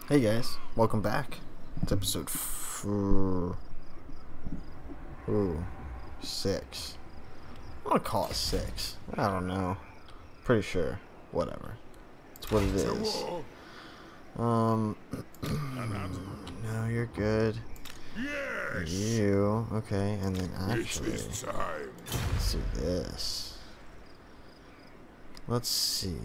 Hey guys, welcome back. It's episode 6. I'm gonna call it 6. I don't know. Pretty sure. Whatever. It's what it is. No, you're good. Yes. You. Okay, and then actually, It is time. let's do this. Let's see.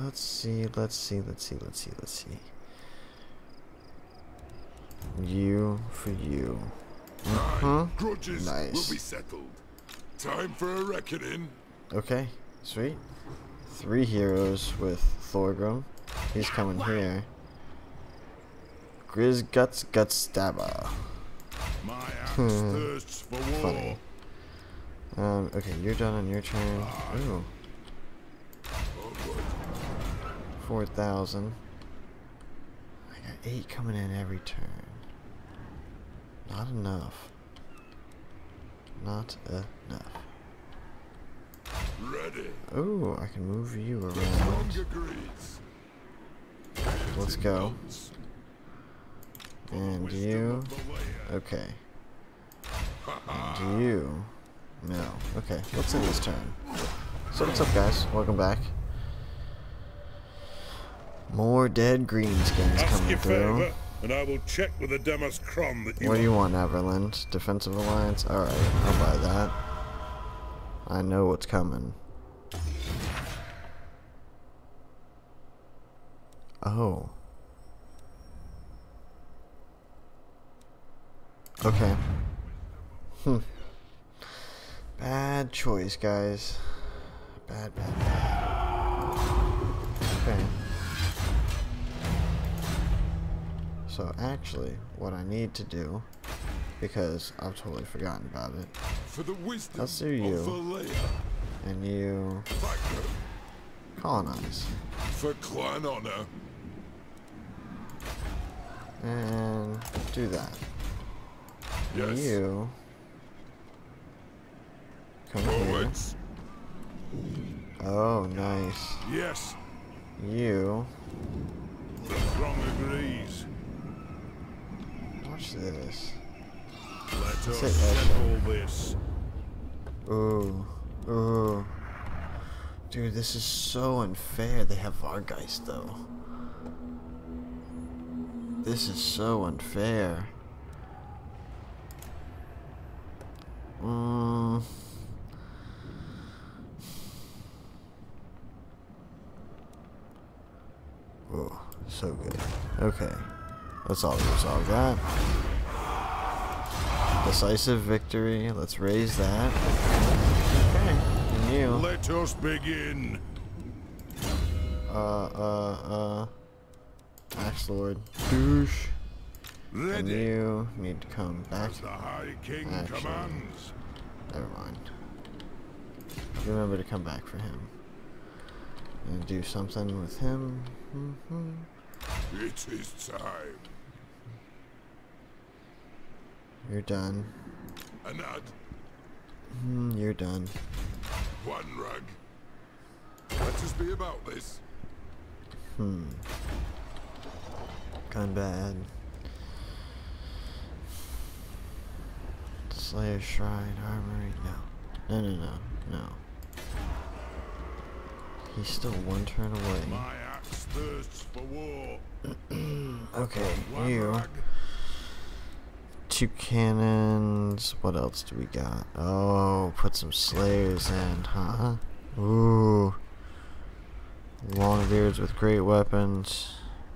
You for you. Grudges Nice. will be settled. Time for a reckoning. Okay, sweet. 3 heroes with Thorgrim. He's coming here. Grizz Guts Stabber. My axe thirsts for war. Funny. Okay, you're done on your turn. Ooh, 4,000. I got 8 coming in every turn. Not enough. Not enough. Ready. Ooh, I can move you The around. strong agrees. Let's go. And Wisdom you. of the layer. Okay. And you. No. Okay, what's in this turn? So what's up, guys? Welcome back. More dead greenskins Ask coming your through. favour, and I will check with the Demas Crom that you What do you are. want, Everland? Defensive Alliance? Alright, I'll buy that. I know what's coming. Oh. Okay. Bad choice, guys. Bad. Okay. So actually, what I need to do, because I've totally forgotten about it, For the wisdom let's do you. of the layer. and you Factor. colonize. For clan honour. And do that. And Yes. you come here. Forwards. Oh, nice. Yes. You The throng agrees. watch this. Let us it, settle this. Ooh. Dude, this is so unfair. They have Vargeist, though. This is so unfair. Oh, so good. Okay. Let's all resolve that. Decisive victory. Let's raise that. Okay. And you. Let us begin. Axe Lord. Douche. And Ready. you need to come back. As the High King Actually. commands. Never mind. Remember to come back for him. And do something with him. It is time. You're done. An ad. You're done. One rag. Let us be about this. Gone bad. Slayer Shrine, Armory. No. He's still 1 turn away. My axe thirsts for war. Okay, One you. rag. 2 cannons. What else do we got? Oh, put some Slayers in, huh? Ooh. Longbeards with great weapons.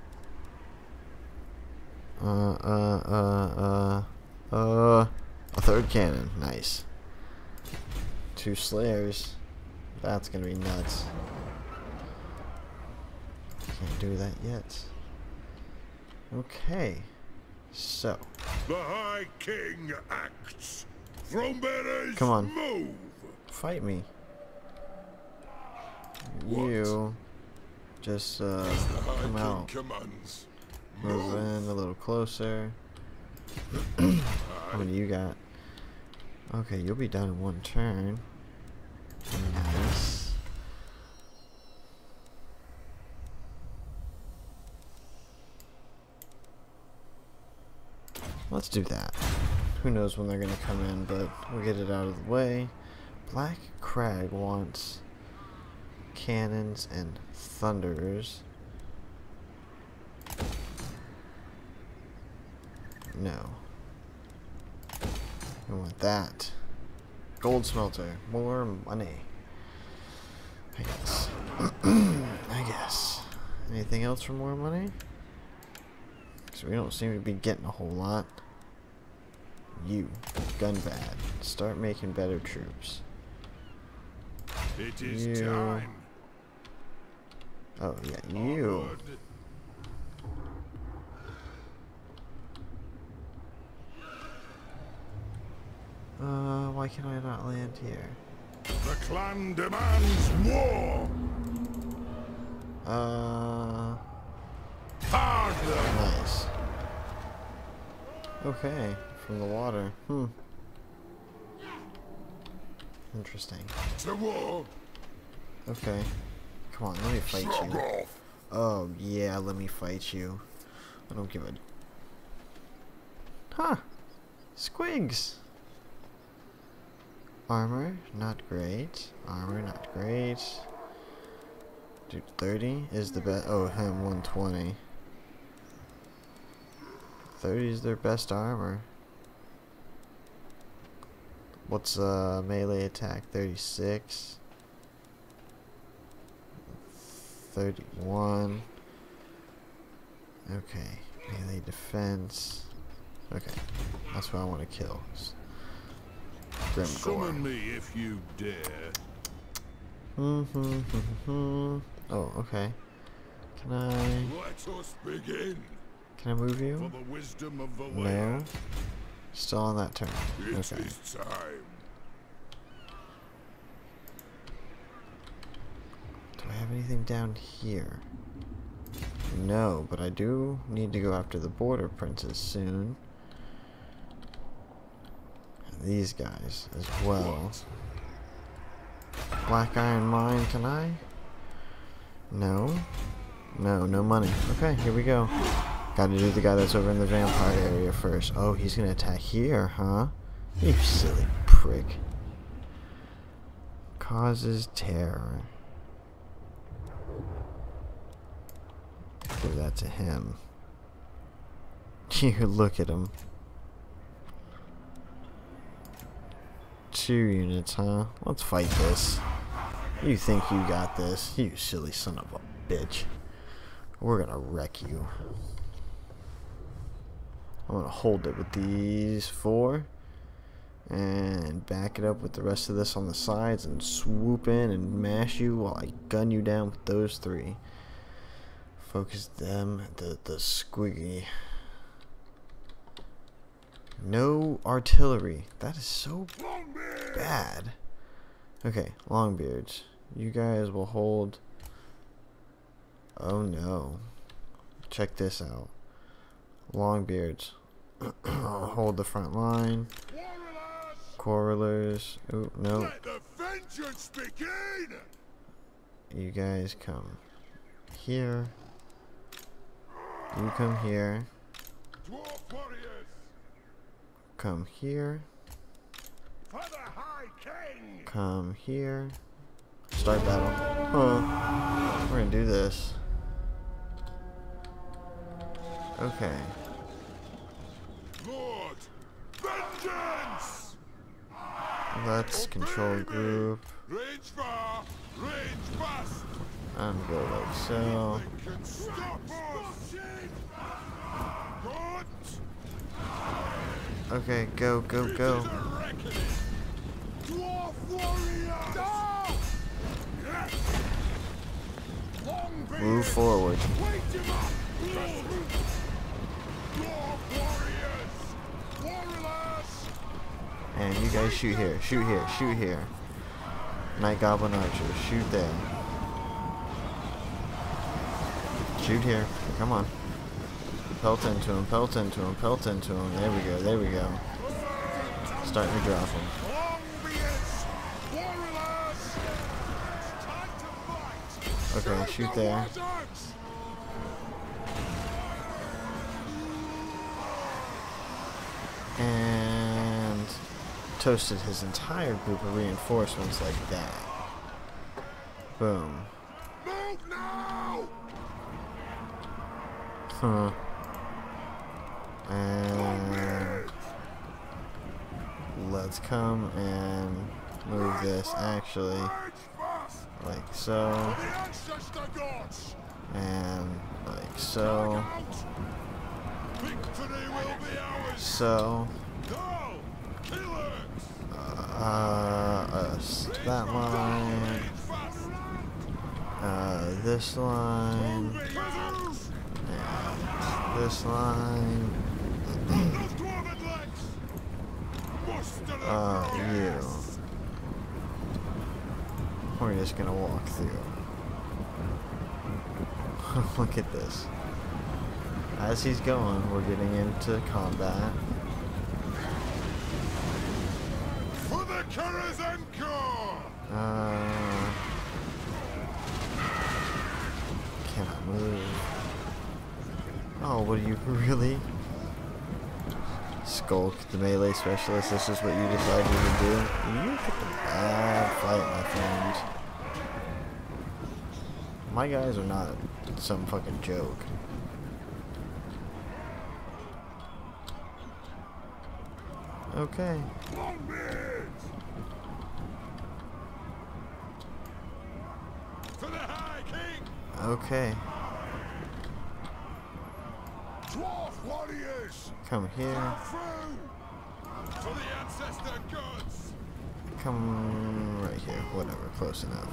A 3rd cannon. Nice. 2 Slayers. That's gonna be nuts. Can't do that yet. Okay. So. The High King acts. Throne bearers, Come on. move. Fight me. What? You just The High come King out. commands. Move Move. in a little closer. How many you got? Okay, you'll be done in 1 turn. Nice. let's do that. Who knows when they're gonna come in, but we'll get it out of the way. Black Crag wants cannons and thunderers. No. We want that. Gold smelter. More money. I guess. I guess. Anything else for more money? Because we don't seem to be getting a whole lot. You. Gun bad. Start making better troops. It is time. Oh, yeah, you. Why can I not land here? The clan demands war. Nice. Okay, from the water. Interesting. To war. Okay. Come on, let me fight you. Off. Oh, yeah, let me fight you. I don't give a... Huh. Squigs. Armor, not great. Armor, not great. Dude, 30 is the best. Oh, him, 120. 30 is their best armor. What's melee attack? 36. 31. Okay. Melee defense. Okay. That's what I want to kill. Grim Summon me if you dare. Oh, okay. Can I... Let us begin. Can I move you? For the wisdom of the No. land. Still on that turn. It Okay. is time. Do I have anything down here? No, but I do need to go after the border princes soon. And these guys as well. Black Iron Mine, can I? No. No, no money. Okay, here we go. Gotta do the guy that's over in the vampire area first. Oh, he's gonna attack here, huh? You silly prick. Causes terror. Do that to him. You look at him. 2 units, huh? Let's fight this. You think you got this? You silly son of a bitch. We're gonna wreck you. I'm gonna hold it with these 4 and back it up with the rest of this on the sides and swoop in and mash you while I gun you down with those 3. Focus them, the squiggy. No artillery. That is so bad. Okay, Longbeards. You guys will hold. Oh no. Check this out. Longbeards. Hold the front line. Quarrelers. Oh, no. Let the vengeance begin. You guys come here. You come here. Dwarf warriors. Come here. For the High King. Come here. Start battle. Huh. We're gonna do this. Okay. Lord, vengeance. Let's control group. Range far, range fast. And go like so. Nothing can stop us. Good. Okay, go, go, go. Dwarf warriors. Move forward. Wake him up. Dwarf warriors. Warriors. And you guys shoot here, shoot here, shoot here. Night Goblin archers, shoot there. Shoot here. Come on. Pelt into him, pelt into him, pelt into him. There we go, there we go. Starting to drop him. Okay, shoot there. toasted his entire group of reinforcements like that. Boom. Move now! Huh. And let's come and move this actually like so, and like so, so, that line, this line, and this line, you. We're just gonna walk through. Look at this. As he's going, we're getting into combat. For the Karazenko! Cannot move. Oh, what are you really? Skulk, the melee specialist, this is what you decided to do? You picked a bad fight, my friend. My guys are not some fucking joke. Okay. For the High King! Okay. Dwarf warriors! Come here. For the ancestor gods! Come right here. Whatever. Close enough.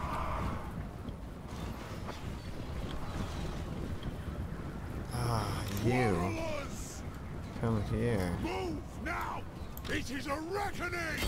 Ah, you. Come here. Move now! It is a reckoning!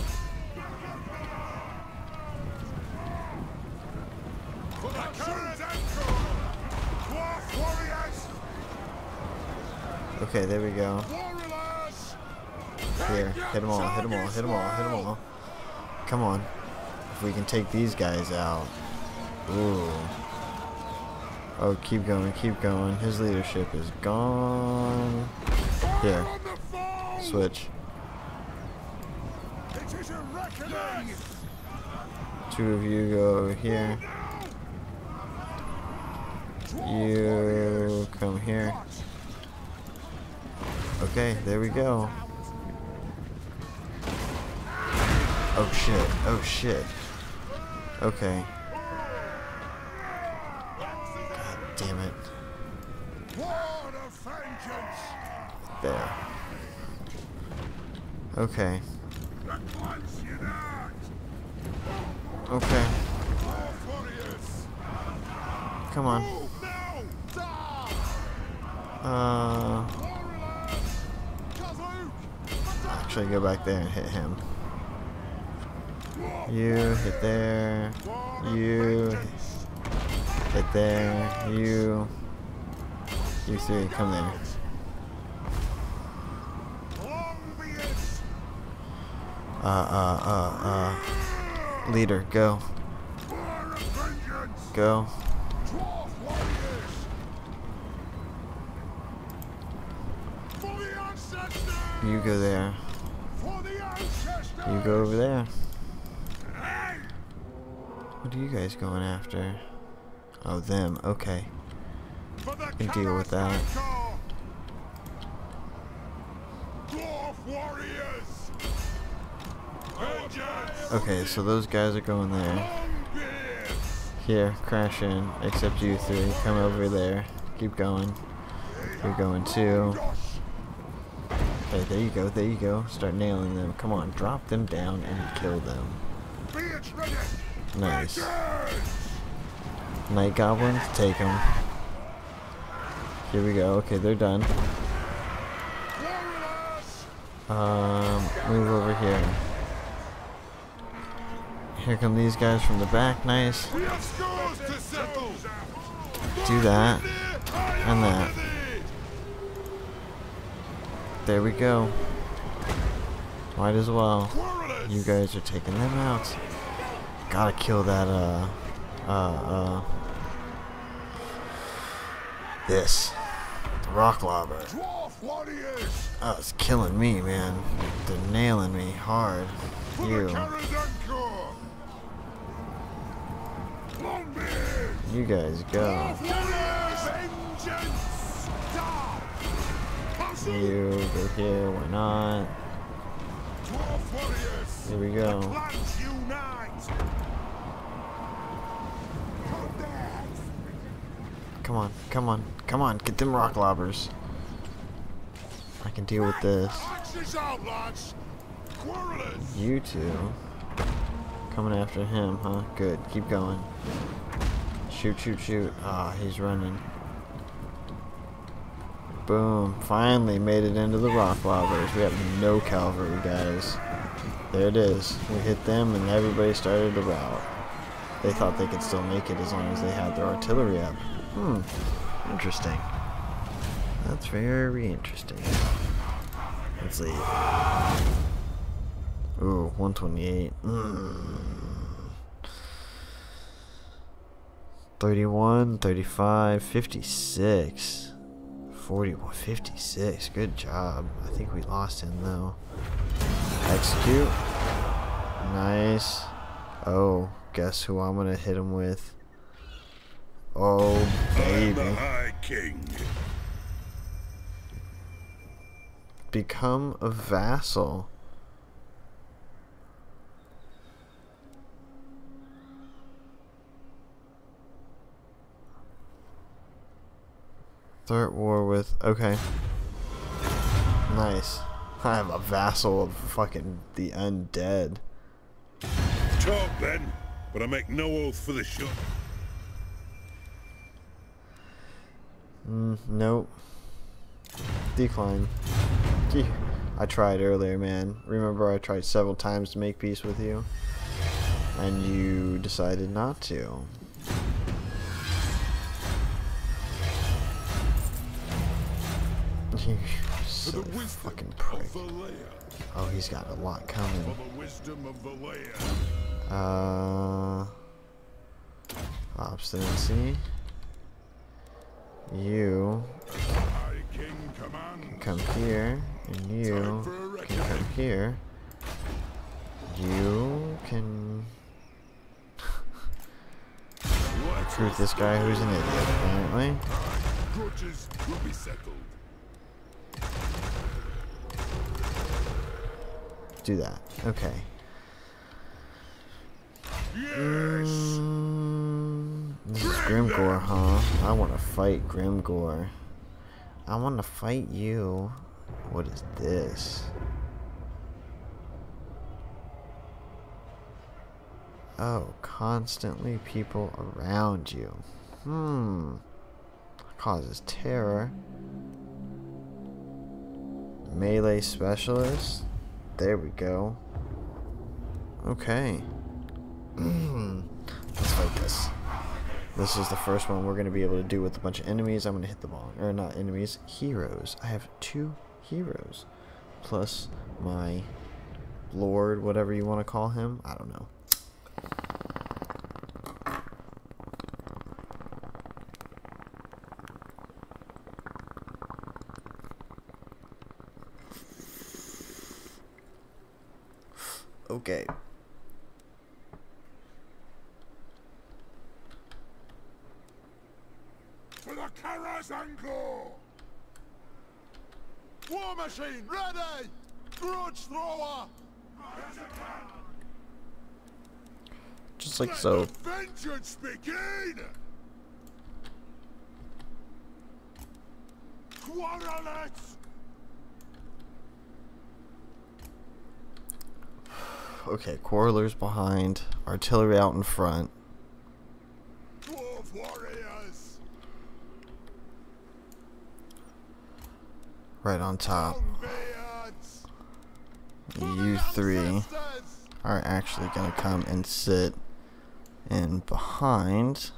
For the Karazenko! Dwarf warriors! Okay, there we go. Warriors! Here, hit them all, hit them all, hit them all, hit them all. Come on. If we can take these guys out. Ooh. Oh, keep going, keep going. His leadership is gone. Here. Switch. It is a reckoning! Two of you go over here. You come here. Okay, there we go. Oh shit, oh shit. Okay. God damn it. There. Okay. Okay. Come on. Actually go back there and hit him. You hit there. You hit there. You three, come there. Leader, go. Go. You go there. You go over there. What are you guys going after? Oh, them. Okay. I can deal with that. Okay, so those guys are going there. Here, crash in. Except you three. Come over there. Keep going. You're going too. Okay, there you go, there you go. Start nailing them. Come on, drop them down and kill them. Nice. Night Goblins, take them. Here we go. Okay, they're done. Move over here. Here come these guys from the back. Nice. Do that. And that. There we go. Might as well. You guys are taking them out. Gotta kill that, this. Rock lobber. Dwarf warriors! Oh, it's killing me, man. They're nailing me hard. For You. the Karadanko! Longbeard! You guys go. Dwarf warriors! Vengeance! Die! You go here, why not? Dwarf warriors! Here we go. The clans unite! Come on, come on, come on, get them rock lobbers. I can deal with this. Axes out, lads! Quarrelers! You two. Coming after him, huh? Good, keep going. Shoot, shoot, shoot. Ah, he's running. Boom. Finally made it into the rock lobbers. We have no cavalry, guys. There it is. We hit them and everybody started to rout. They thought they could still make it as long as they had their artillery up. Interesting. That's very interesting. Let's see. Ooh, 128. 31, 35, 56. 41, 56. Good job. I think we lost him though. Execute. Nice. Oh, guess who I'm gonna hit him with? Oh, baby. The High King. Become a vassal. Start war with. Okay. Nice. I am a vassal of fucking the undead. Talk then, but I make no oath for the shot. Nope. Decline. Gee, I tried earlier, man. Remember I tried several times to make peace with you? And you decided not to. You silly fucking prick. Oh, he's got a lot coming. For the wisdom of the layer. Obstinacy. You High King command. can come here, and you can come here. You can recruit this guy who's an idiot, apparently. Grudges will be settled. Do that. Okay. Yes. This is Grimgore, huh? I want to fight Grimgore. I want to fight you. What is this? Oh, constantly people around you. Causes terror. Melee specialist. There we go. Okay. Let's fight this. This is the first one we're going to be able to do with a bunch of enemies. I'm going to hit them all. Or not enemies, heroes. I have 2 heroes. Plus my lord, whatever you want to call him. I don't know. Okay. For the Karazanko! War machine, ready! Grudge thrower! Just like so. Let the vengeance begin! Quarrelets! Okay, quarrelers behind, artillery out in front. Dwarf warriors! Right on top. Longbeards! You 3 are actually gonna come and sit in behind.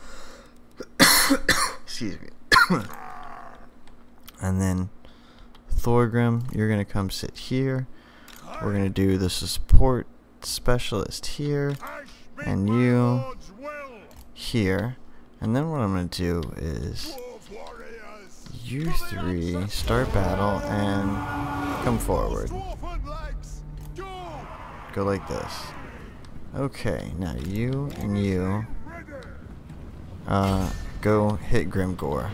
Excuse me. And then Thorgrim, you're gonna come sit here. We're gonna do the support specialist here, and you here. And then what I'm gonna do is You three start battle and come forward. Go like this. Okay, now you and you go hit Grimgore.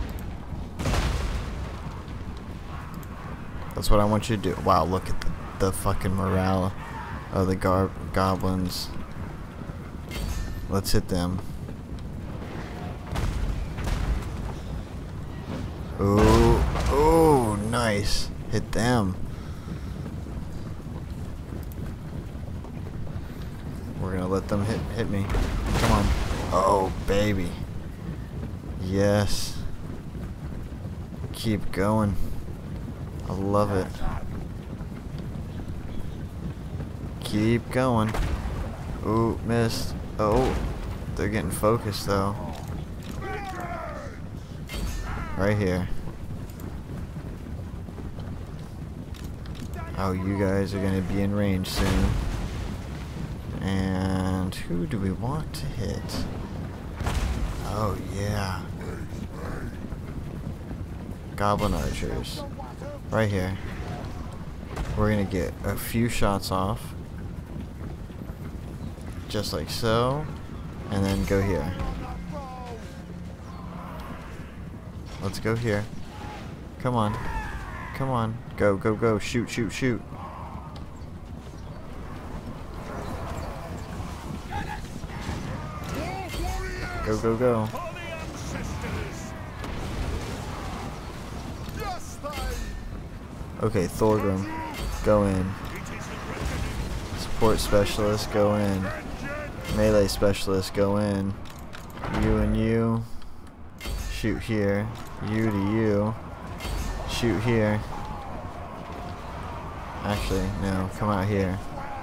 That's what I want you to do. Wow, look at the fucking morale of the goblins. Let's hit them. Ooh, ooh, nice. Hit them. We're gonna let them hit me. Come on. Oh, baby. Yes. Keep going. I love it. Keep going. Ooh, missed. Oh, they're getting focused though. Right here. Oh, you guys are gonna be in range soon. And who do we want to hit? Oh yeah. Goblin archers. Right here. We're gonna get a few shots off. Just like so. And then go here. Let's go here. Come on. Come on. Go, go, go. Shoot, shoot, shoot. Go, go, go. Okay, Thorgrim, go in. Support specialist, go in. Melee specialist, go in. You and you. Shoot here. You to you. Shoot here. Actually, no. Come out here.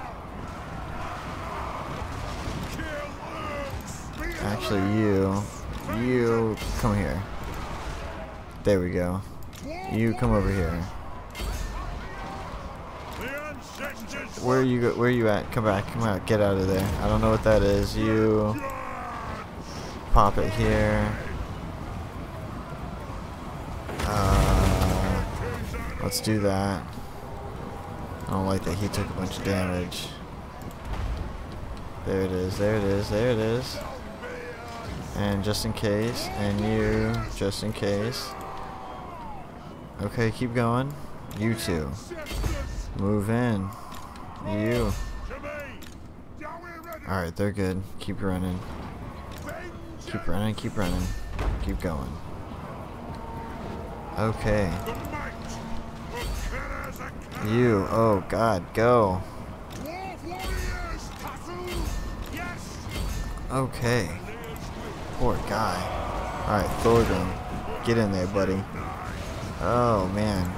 Actually, you come here. There we go. You come over here. Where are you at? Come back. Come out. Get out of there. I don't know what that is. You pop it here. Let's do that. I don't like that he took a bunch of damage. There it is. There it is. There it is. And just in case, and you, just in case. Okay, keep going. You two. Move in. You. Alright, they're good. Keep running. Keep running, keep running. Keep going. Okay. You, oh god, go. Okay. Poor guy. Alright, Thorgrim. Get in there, buddy. Oh, man.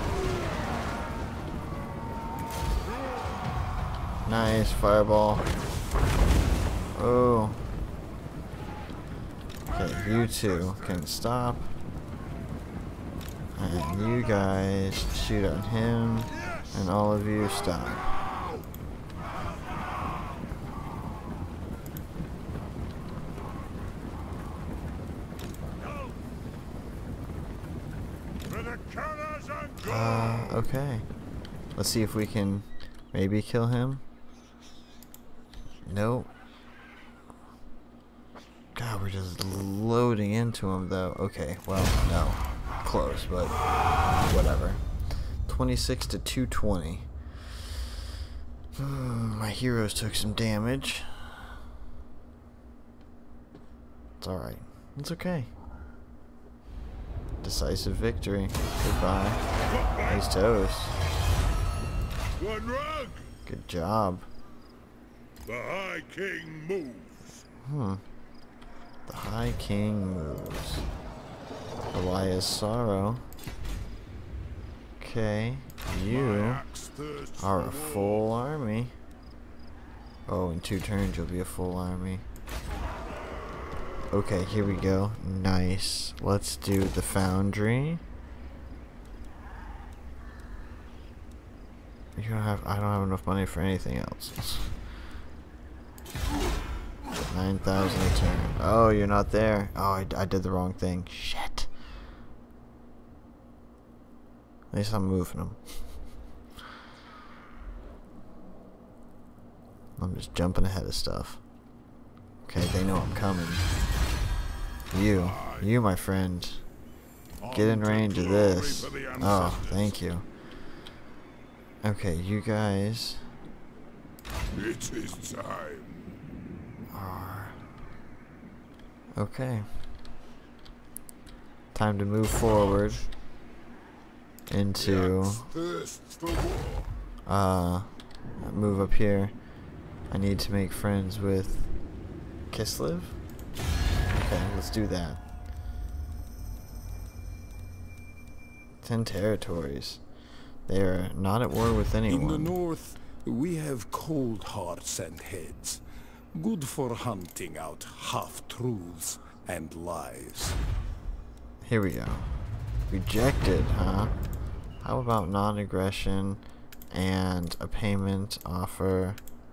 Nice, fireball. Oh. Okay, you two can stop. And you guys shoot on him. And all of you stop. Okay. Let's see if we can maybe kill him. Nope. God, we're just loading into him though. Okay, well, no. Close, but whatever. 26 to 220. My heroes took some damage. It's alright. It's okay. Decisive victory. Goodbye. Nice toast. One rug. Good job. The High King moves. The High King moves. Elias Sorrow. Okay. You are a full army. Oh, in 2 turns you'll be a full army. Okay, here we go. Nice. Let's do the foundry. I don't have enough money for anything else. 9,000 a turn. Oh, you're not there. Oh, I did the wrong thing. Shit. At least I'm moving them. I'm just jumping ahead of stuff. Okay, they know I'm coming. You, my friend. Get in range of this. Oh, thank you. Okay, you guys It is time. are... Okay. Time to move forward into... Thirst for war. Move up here. I need to make friends with Kislev. Okay, let's do that. 10 territories. They are not at war with anyone. In the north, we have cold hearts and heads. Good for hunting out half-truths and lies. Here we go. Rejected, huh? How about non-aggression and a payment offer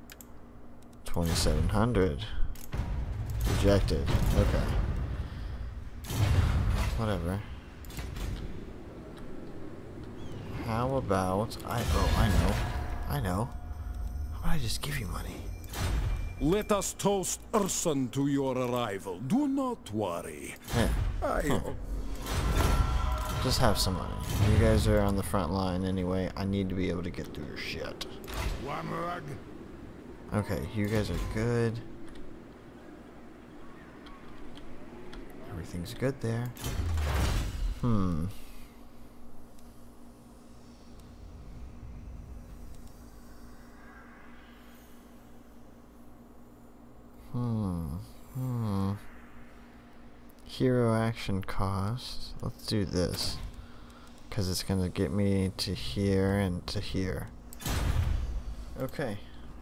2,700? Rejected. Okay. Whatever. How about I know. How about I just give you money? Let us toast Urson to your arrival. Do not worry. Yeah. Just have some money. You guys are on the front line anyway. I need to be able to get through your shit. One rug. Okay, you guys are good. Everything's good there. Hero action cost. Let's do this. Because it's going to get me to here and to here. Okay.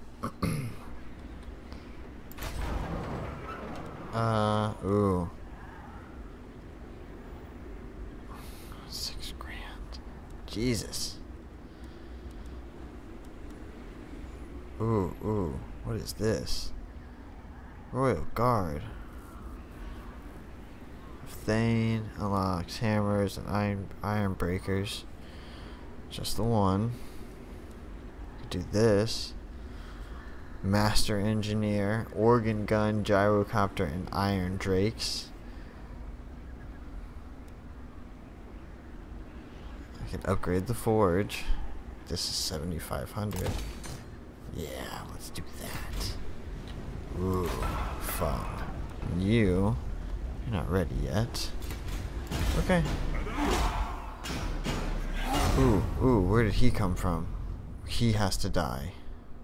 Ooh. 6 grand. Jesus. Ooh. What is this? Royal Guard. Thane unlocks hammers and iron breakers. Just the one. Do this. Master engineer, organ gun, gyrocopter, and iron drakes. I can upgrade the forge. This is 7,500. Yeah, let's do that. Ooh, fun. You're not ready yet. Okay. Ooh, where did he come from? He has to die.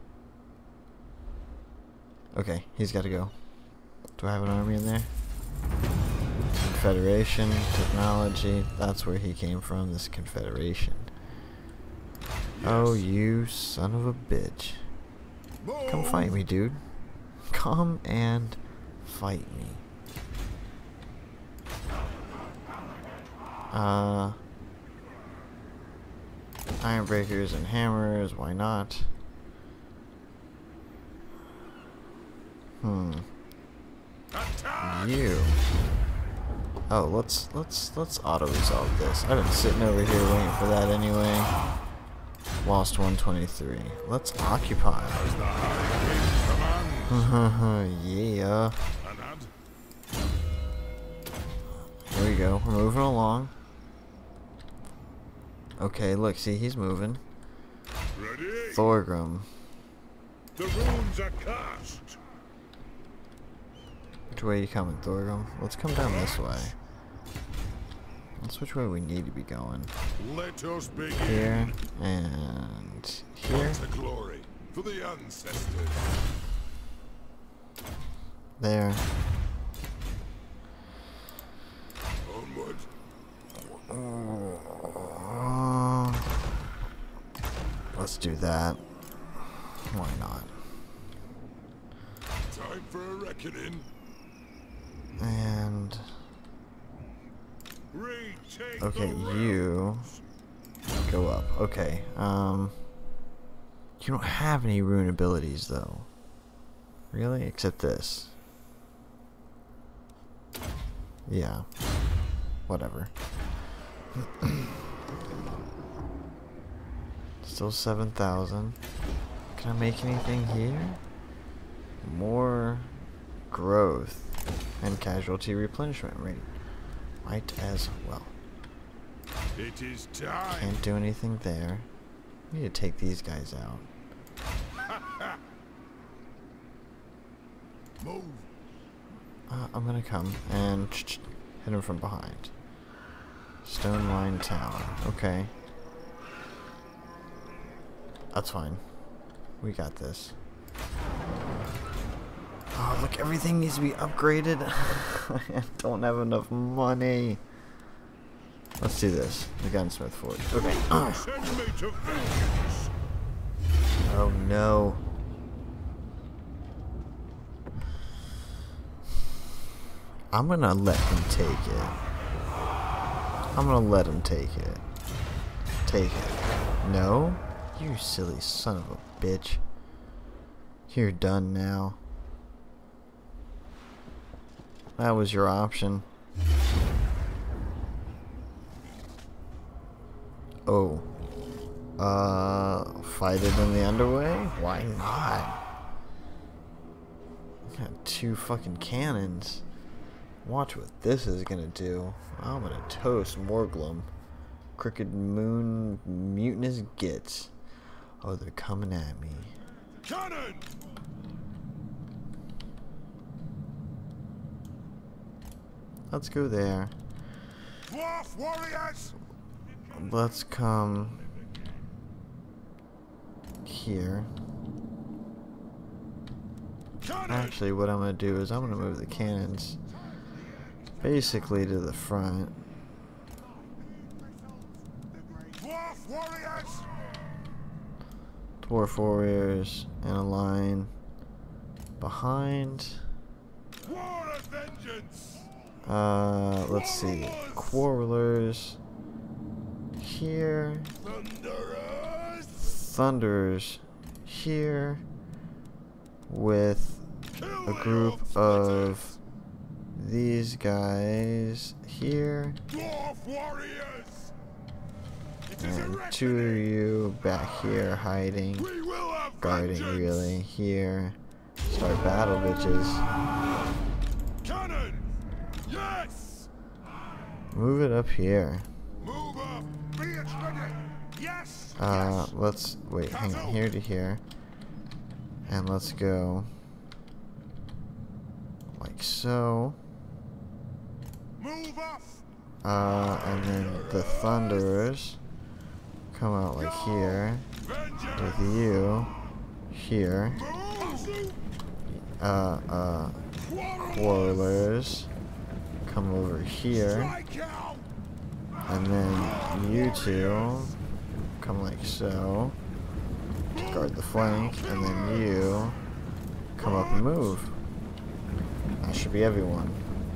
Okay, he's gotta go. Do I have an army in there? Confederation, technology. That's where he came from, this Confederation. Yes. Oh, you son of a bitch. Come fight me, dude. Come and fight me. Iron breakers and hammers, why not? You. Oh, let's auto resolve this. I've been sitting over here waiting for that anyway. Lost 123. Let's occupy. Yeah. There we go. We're moving along. Okay, look, see, he's moving. Ready? Thorgrim. The runes are cast. Which way are you coming, Thorgrim? Let's come down this way. That's which way we need to be going. Let us begin. Here and here. To glory for the ancestors. There. Onward. Let's do that. Why not? Time for a reckoning. And Retake okay, the you go up. Okay. You don't have any rune abilities though. Really? Except this. Yeah. Whatever. Still 7,000. Can I make anything here? More growth and casualty replenishment rate. Might as well. It is time. Can't do anything there. Need to take these guys out. Move. I'm gonna come and hit him from behind. Stone line tower. Okay. That's fine. We got this. Oh, look, everything needs to be upgraded. I don't have enough money. Let's do this. The gunsmith forge. Okay. Send me to vengeance. Oh no. I'm gonna let him take it. I'm gonna let him take it. Take it. No? You silly son of a bitch. You're done now. That was your option. Oh. Fight it in the underway? Why not? Got 2 fucking cannons. Watch what this is gonna do. I'm gonna toast Morglum. Crooked Moon mutinous gits. Oh, they're coming at me. Cannon! Let's go there. Dwarf warriors! Let's come here. Cannon! Actually, what I'm gonna do is I'm gonna move the cannons basically to the front. Dwarf warriors! Dwarf warriors in a line behind. War of vengeance! Let's see. Quarrelers here. Thunderers! Thunderers here with a group of these guys here. Dwarf warriors! It is a And reckoning. 2 of you back here hiding, We will have guarding vengeance. really here. Start battle, bitches. Cannon! Yes! Move it up here. Move up! Be it ready! Yes! Yes! Let's wait, hang on, here to here. And let's go like so. Move up! And then the Thunderers come out like here. Vengeance! With you here. Move! Quarrelers come over here. Strike out! And then you two come like so. Guard the flank. And then you come up and move. That should be everyone.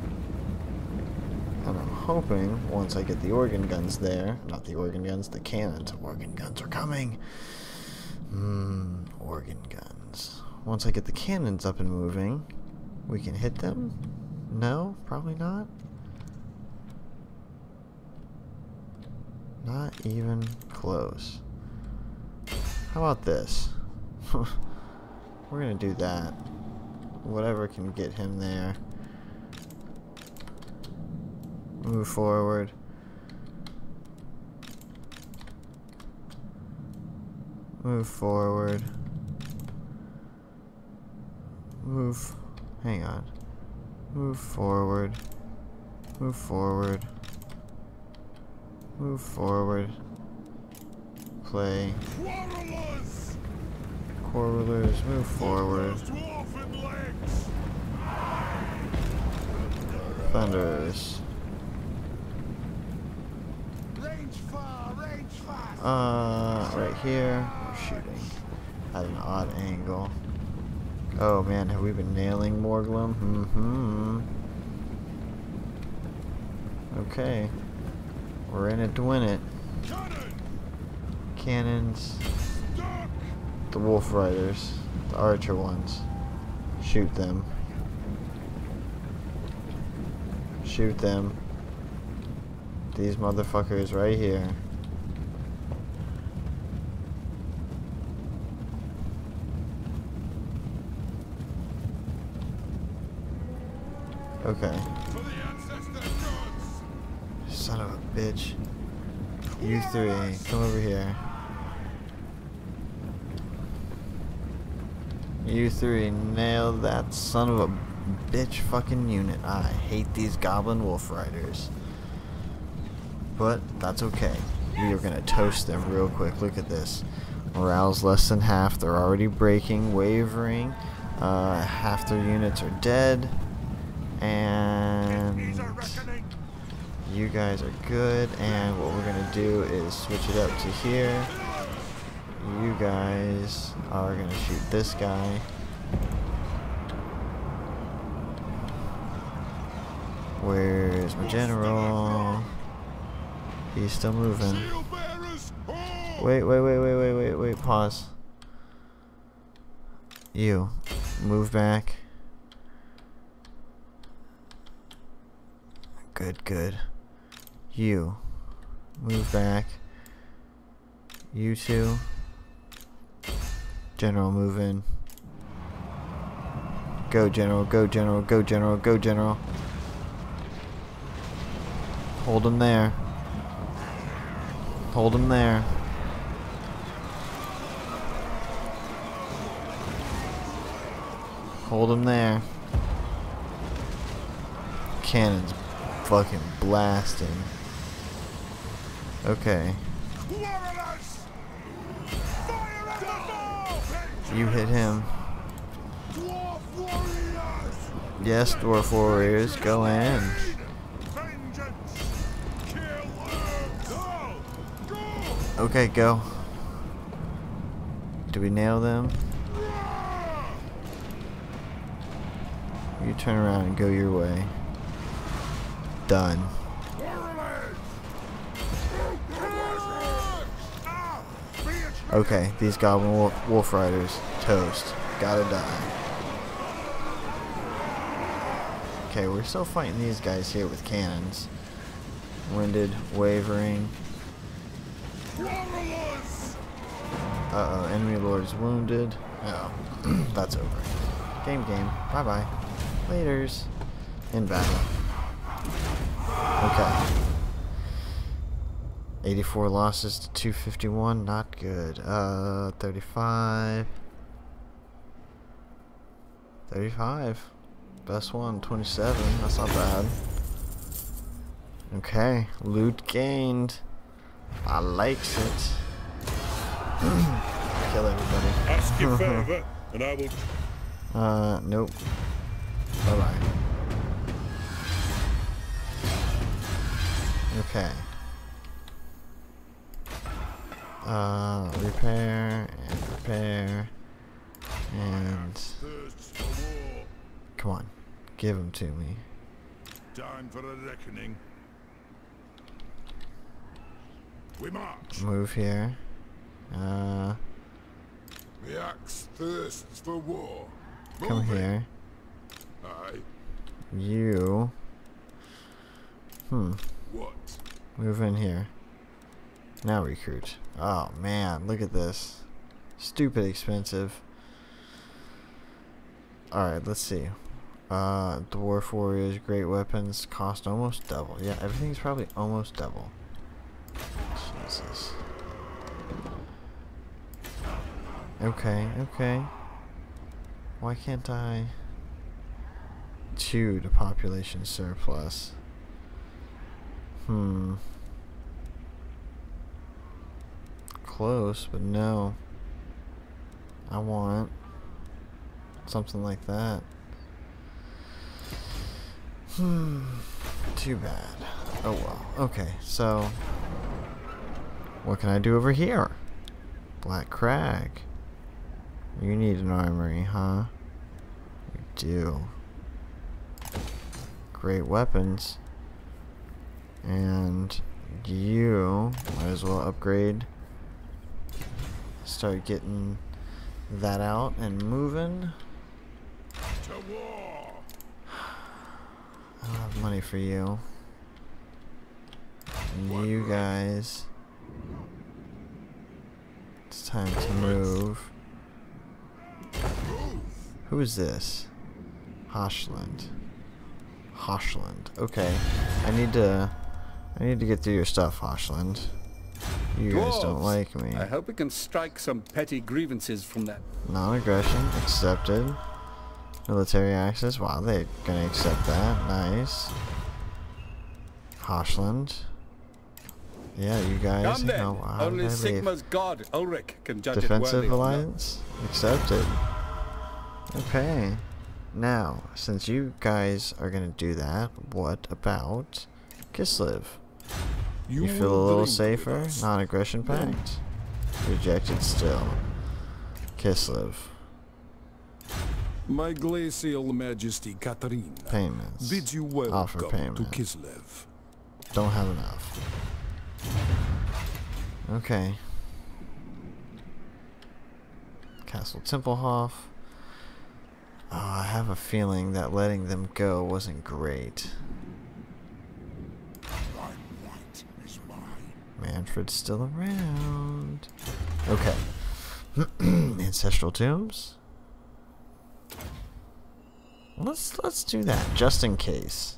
And I'm hoping once I get the organ guns there, not the organ guns, the cannons. Organ guns are coming. Organ guns. Once I get the cannons up and moving, we can hit them? No? Probably not? Not even close. How about this? We're gonna do that. Whatever can get him there. Move forward. Move forward. Move. Hang on. Move forward. Move forward. Move forward. Play. Quarrelers! Quarrelers, move forward. Dwarfen legs! Thunderers. Range far, range fast! Right here. We're shooting at an odd angle. Oh man, have we been nailing Morglum? Okay. We're in it to win it. Cannon! Cannons. Duck! The wolf riders. The archer ones. Shoot them. Shoot them. These motherfuckers right here. Okay. For the ancestor gods. Son of a bitch. You three, come over here. You three, nail that son of a bitch fucking unit. I hate these goblin wolf riders. But that's okay. We are gonna toast them real quick. Look at this. Morale's less than half. They're already breaking, wavering. Half their units are dead. And you guys are good. And what we're gonna do is switch it up to here. You guys are gonna shoot this guy. Where's my general? He's still moving. Wait, pause. You, move back. Good. You, move back. You two. General, move in. Go, General, go, General, go, General, go, General. Hold him there. Hold him there. Hold him there. Cannon's fucking blasting. Okay. You hit him. Yes, Dwarf Warriors, go in. Okay, go. Do we nail them? You turn around and go your way. Done. Okay, these goblin wolf riders, toast. Gotta die. Okay, we're still fighting these guys here with cannons. Winded, wavering. Uh-oh, enemy lord is wounded. Oh, that's over. Game. Bye-bye. Laters. In battle. Okay. 84 losses to 251, not good. 35. Best one, 27. That's not bad. Okay, loot gained. I likes it. Kill everybody. Ask your favor, and I will. Nope. Bye-bye. Okay. Repair and repair and come on, give them to me. Time for a reckoning. We march. Move here. The axe thirsts for war. Come here. Aye. You. What? Move in here. Now recruit. Oh man, look at this. Stupid expensive. Alright, let's see. Dwarf warriors, great weapons, cost almost double. Yeah, everything's probably almost double. Jesus. Okay. Why can't I? 2 to population surplus. Close, but no. I want something like that. Too bad. Oh well. Okay, so what can I do over here? Black Crag. You need an armory, huh? You do. Great weapons. And you might as well upgrade. Start getting that out and moving. To war. I don't have money for you. And you guys. It's time to move. Who is this? Hoshland. Hoshland. Okay. I need to get through your stuff, Hoshland. You guys don't Dwarves, like me. I hope we can strike some petty grievances from that. Non-aggression accepted. Military access. Wow, they're gonna accept that. Nice. Hoshland. Yeah, you guys. Come then. Wow, Only did I leave? Sigma's god, Ulrich, can judge Defensive it worthy. alliance accepted. Okay. Now, since you guys are gonna do that, what about Kislev? You feel a will little drink safer? with us. Non-aggression pact. Rejected still. Kislev. My glacial majesty Katarina Payments. bids you Offer welcome payment. to Kislev. Don't have enough. Okay. Castle Templehof. Oh, I have a feeling that letting them go wasn't great. Manfred's still around. Okay. Ancestral tombs. Let's do that just in case.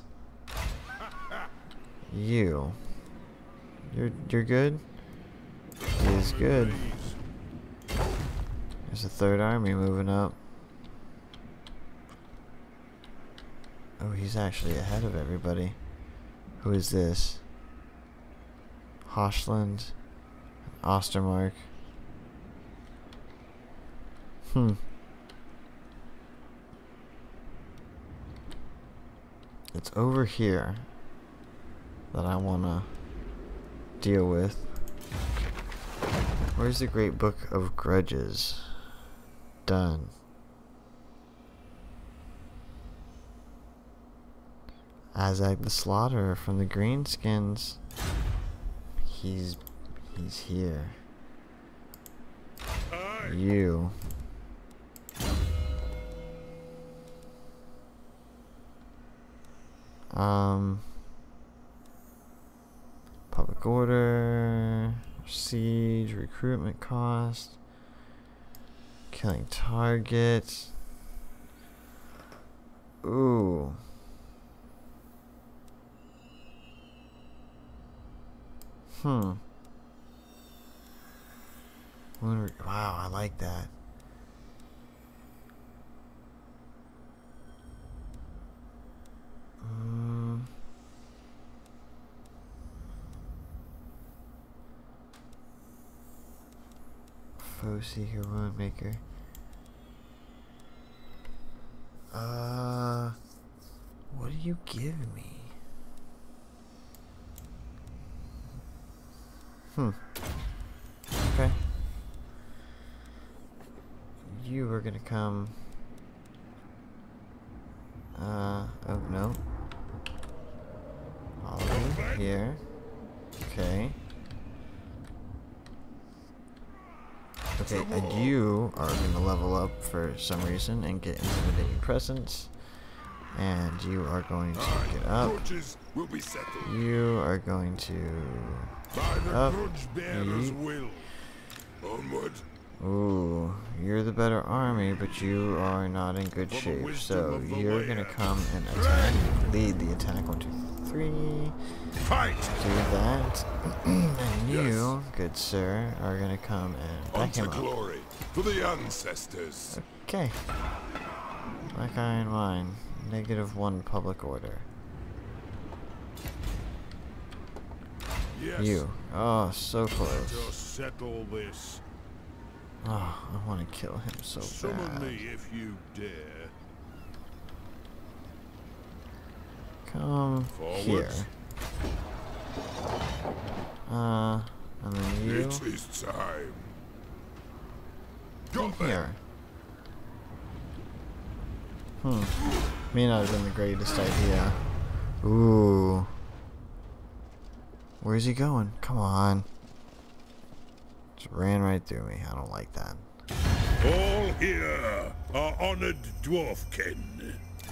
You're good. He is good. There's a third army moving up. Oh, he's actually ahead of everybody. Who is this? Hoshland, Ostermark. It's over here that I wanna deal with. Where's the Great Book of Grudges? Done. Azag the Slaughterer from the Greenskins. He's here. You. Public order, siege, recruitment cost, killing targets. Ooh. Wow, I like that. Foe Seeker, Wound Maker. What do you give me? Okay. You are gonna come. Oh no. All of you here. Okay. Okay, and you are gonna level up for some reason and get intimidating presence. And you are going to get up. Will be settled. You are going to By the up. grudge bearer's will. Onward. Ooh, you're the better army, but you are not in good shape. So you're gonna come and attack, lead the attack. 1, 2, 3. Fight! Do that. And you, good sir, are gonna come and back him Unto up. glory for the ancestors. Okay. Black Iron Mine. -1 public order. Yes. You. Oh, so close. Just settle this. Oh, I want to kill him so Summon bad. me if you dare. Come here. Forwards. And then you. It is time. Come Got them. here. May not have been the greatest idea. Ooh. Where's he going? Come on. Just ran right through me. I don't like that. All here are honored dwarfkin.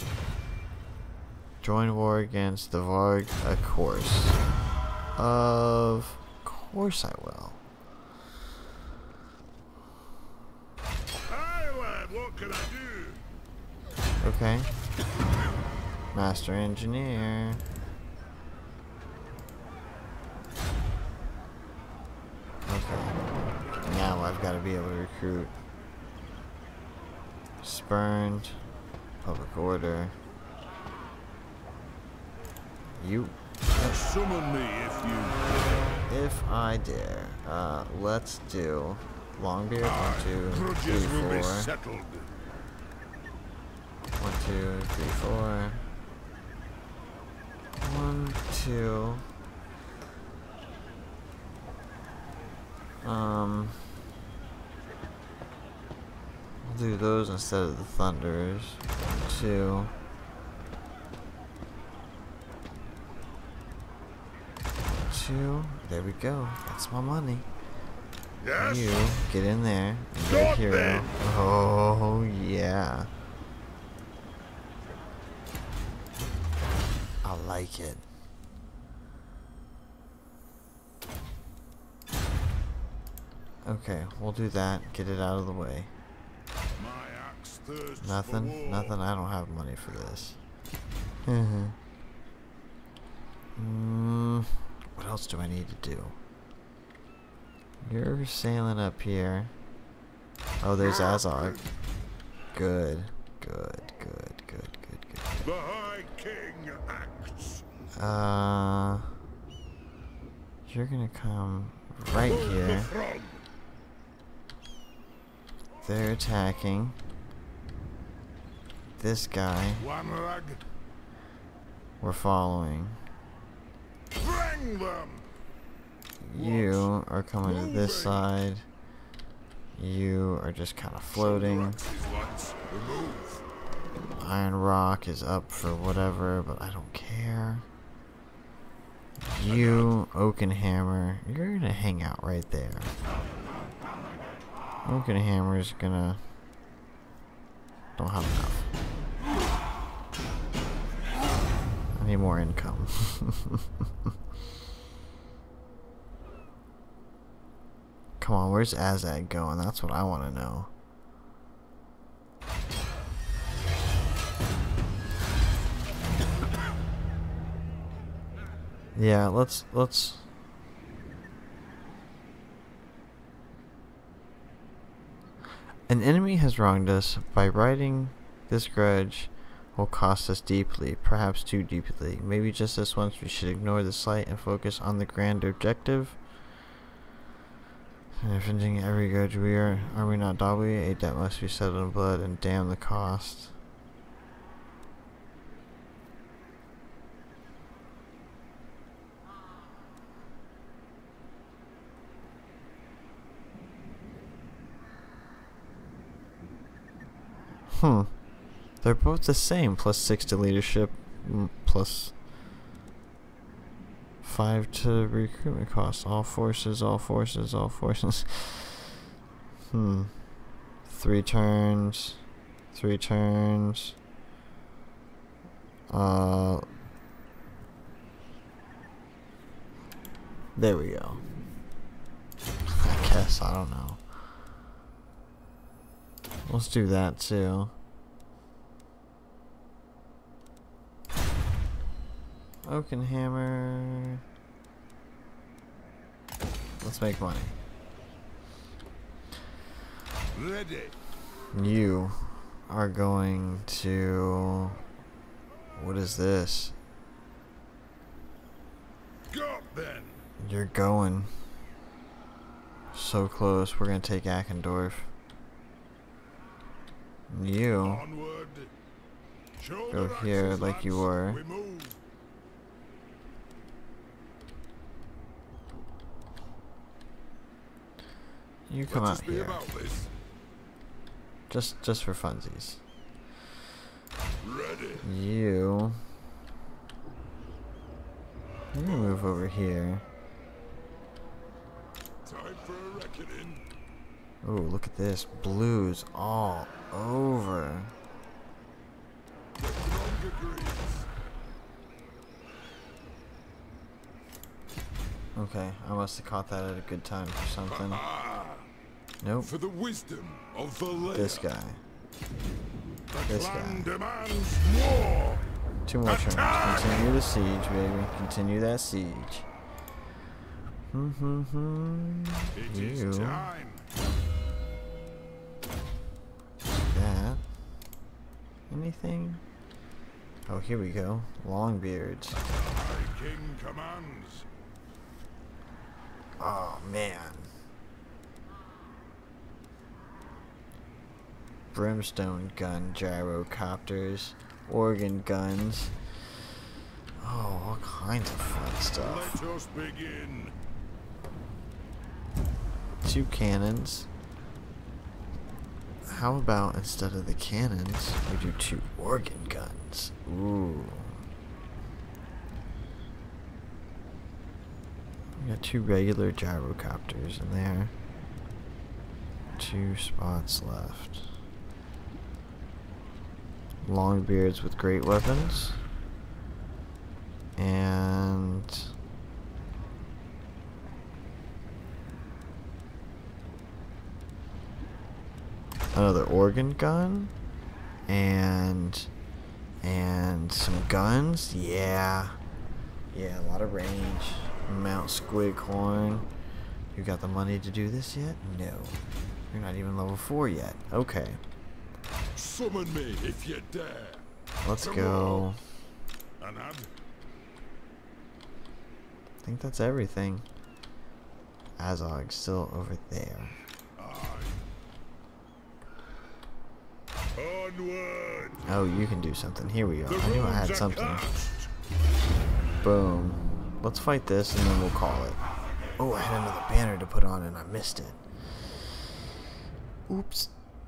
Join war against the Varg, of course. Of course I will. Hi lad, what can I do? Okay. Master Engineer. Okay. Now I've got to be able to recruit. Spurned. Public order. You. Summon me if you... If I dare. Let's do Longbeard. 1, 2, 3, Grudges will be 4. settled. 1, 2, 3, 4. 1, 2. We'll do those instead of the Thunders. 1, 2. 2. There we go. That's my money. Yes? You get in there. And you're a Stop hero. it. Oh yeah. I like it. Okay, we'll do that. Get it out of the way. My axe thirsts for Nothing. war. Nothing. I don't have money for this. What else do I need to do? You're sailing up here. Oh, there's Azog. Good. Good. Good. Good. Good. Good. The High King acts. You're gonna come right Hold the here. throne. They're attacking this guy. One rug. We're following. Bring them. You are coming to this side. You are just kind of floating. Axes once. Remove. Iron Rock is up for whatever, but I don't care. You, Oakenhammer, you're gonna hang out right there. Oakenhammer's gonna... Don't have enough. I need more income. Come on, where's Azag going? That's what I want to know. Yeah, let's An enemy has wronged us. By writing this grudge will cost us deeply, perhaps too deeply. Maybe just this once we should ignore the slight and focus on the grand objective. And avenging every grudge are we not Dawi? A debt must be settled in blood, and damn the cost. They're both the same. +6 to leadership, plus 5 to recruitment costs. All forces, all forces, all forces. 3 turns. 3 turns. There we go. I guess, I don't know. Let's do that too. Oakenhammer. Let's make money. Ready. You are going to... What is this? Got then. You're going. So close. We're going to take Akendorf. You Onward. go Shoulder here axes, like you lads. were. We move. You come Let out us be here. about this. Just for funsies. Ready. You move over here. Time for a reckoning. Ooh, look at this. Blues all over. Longer greens. Okay, I must have caught that at a good time for something. Ah, Nope. for the wisdom of the layer. This guy. The this clan guy. demands war. 2 more turns. Continue the siege, baby. Continue that siege. It is time. That. Anything? Oh, here we go. Longbeards. My king commands. Oh, man. Brimstone gun gyrocopters. Organ guns. Oh, all kinds of fun stuff. Let us begin. 2 cannons. How about instead of the cannons, we do 2 organ guns? Ooh. We got 2 regular gyrocopters in there. 2 spots left. Longbeards with great weapons. And another organ gun. And some guns. Yeah. Yeah, a lot of range. Mount Squighorn. You got the money to do this yet? No. You're not even level 4 yet. Okay. Summon me if you dare. Let's go. Anad. I think that's everything. Azog's still over there. Onward. Oh, you can do something. Here we go. I knew I had something. Boom. Let's fight this and then we'll call it. Oh, I had another banner to put on and I missed it. Oops.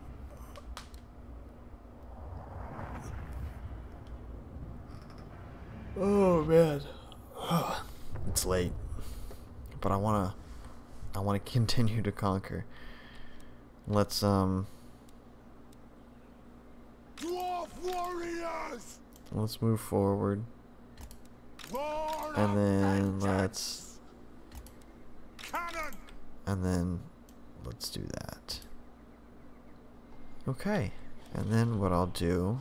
Oh man. It's late. But I wanna continue to conquer. Let's Dwarf warriors. let's move forward. Lord And of then vengeance. Cannon. and then let's do that. Okay. And then what I'll do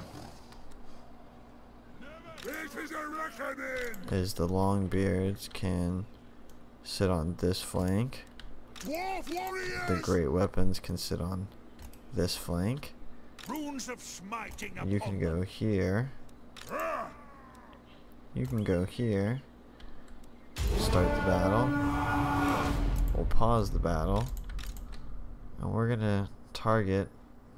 This is a reckoning. is the Longbeards can sit on this flank. Dwarf warriors. The great weapons can sit on this flank. Runes of smiting. You can go here. You can go here. Start the battle. We'll pause the battle. And we're gonna target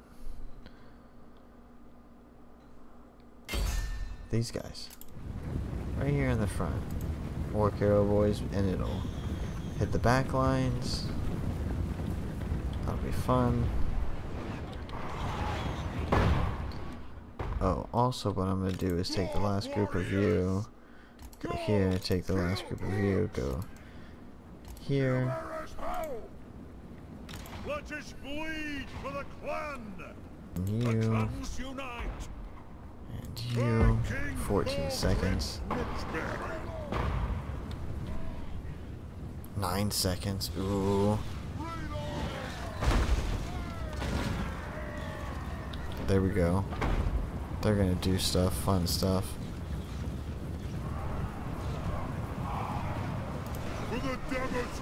these guys. Right here in the front. Orc Arrow Boys, and it'll hit the back lines. That'll be fun. Oh, also what I'm gonna do is take the last group of you, go here, take the last group of you, go here, Let us bleed for the clan. and The you, clans unite. and you. 14 seconds. 9 seconds. Ooh. There we go. They're gonna do stuff, fun stuff. For the devil's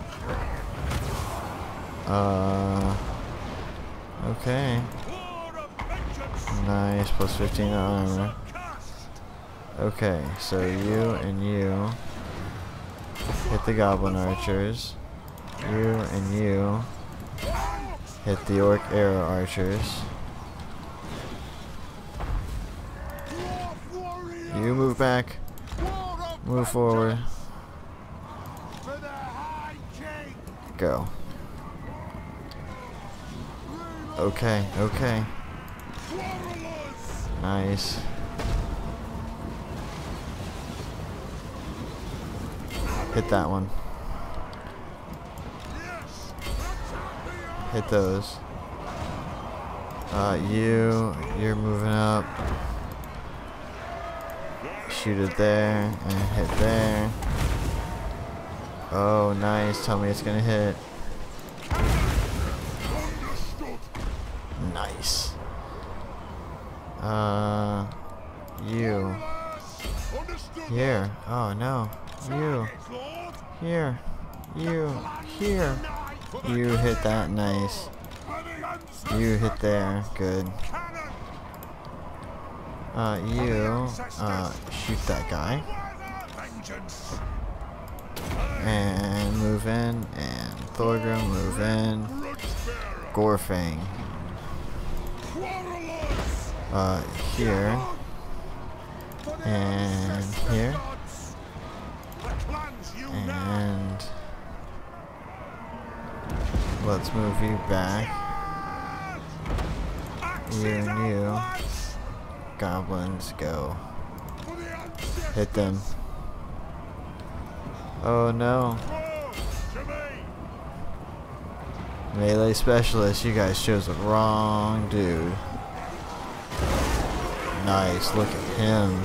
Okay. Lord of vengeance. Nice, plus 15 armor. Okay, so you and you hit the goblin archers. You and you hit the orc arrow archers. You move back. Move forward. For the high king. Go. Okay, okay. Nice. Hit that one. Hit those. You're moving up. Shoot it there and hit there. Oh, nice. Tell me it's gonna hit. Nice. You Here. Oh no. You. Here. You. Here. You hit that. Nice. You hit there. Good. You. Shoot that guy. And move in. And Thorgrim, move in. Gorfang. Here. And here. And let's move you back. You and you. Goblins, go. Hit them. Oh no. Melee specialist, you guys chose the wrong dude. Nice, look at him.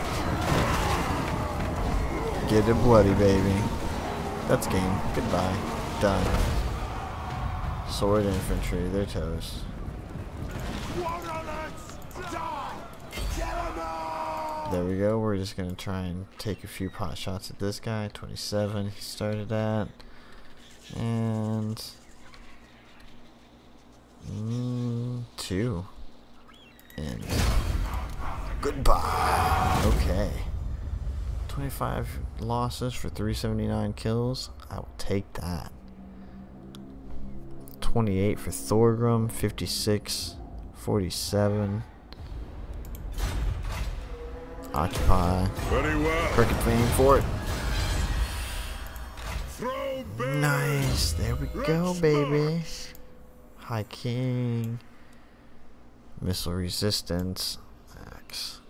Get it bloody, baby. That's game. Goodbye. Done. Sword infantry, they're toast. There we go. We're just gonna try and take a few pot shots at this guy. 27 he started at. And 2. And goodbye. Okay. 25 losses for 379 kills. I will take that. 28 for Thorgrim. 56. 47. Occupy. Very well. Cricket Fang Fort. Throw Nice. There we go, baby. High King. Missile resistance. Axe.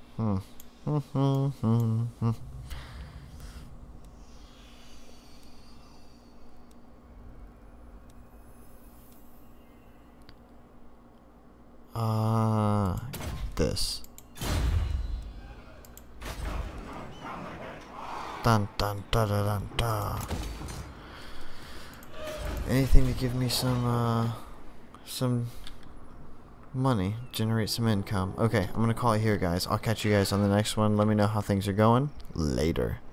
This. Dun dun dun dun dun dun. Anything to give me some money, generate some income. Okay, I'm gonna call it here, guys. I'll catch you guys on the next one. Let me know how things are going. Later.